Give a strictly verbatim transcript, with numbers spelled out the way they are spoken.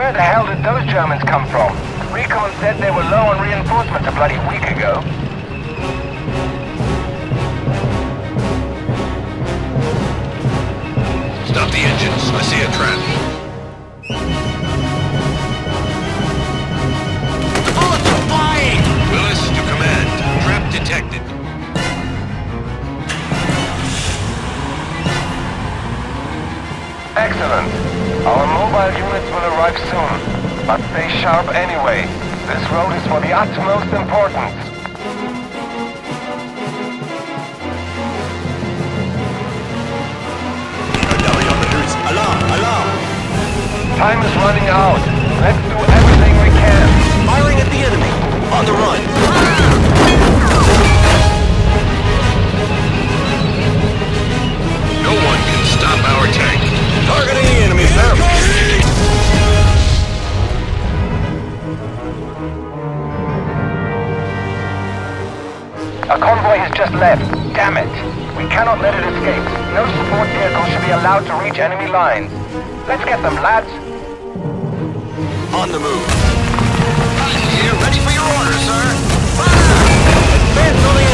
Where the hell did those Germans come from? Recon said they were low on reinforcements a bloody week ago. Stop the engines. I see a trap. Bullets are flying! Willis, to command. Trap detected. Excellent. Our mobile units will arrive soon. But stay sharp anyway. This road is for the utmost importance. Alarm! Alarm! Time is running out. Let's do everything we can. Firing at the enemy! On the run! No one can stop our tank. Targeting the enemy, sir! A convoy has just left. Damn it. We cannot let it escape. No support vehicle should be allowed to reach enemy lines. Let's get them, lads. On the move. Here, ready for your orders, sir. Advance on the